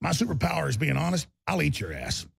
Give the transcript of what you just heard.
My superpower is being honest. I'll eat your ass.